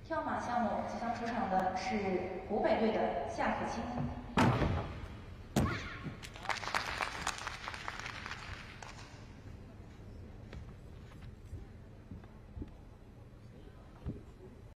跳马项目即将出场的是湖北队的夏可清。